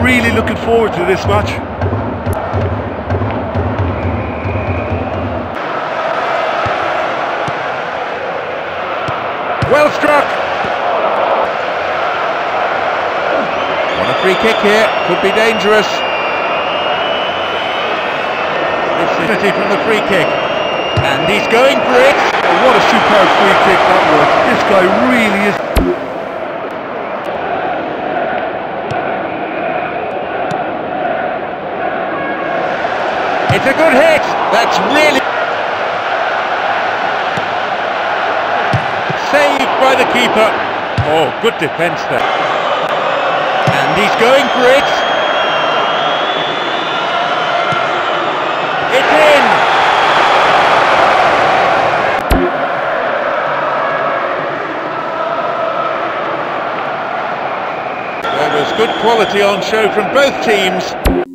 really looking forward to this match. Well struck. On a free kick here, could be dangerous. This is from the free kick, and he's going for it. Oh, what a superb free kick that was. This guy really is. It's a good hit. That's really saved by the keeper. Oh, good defence there. And he's going for it. It's in. There was good quality on show from both teams.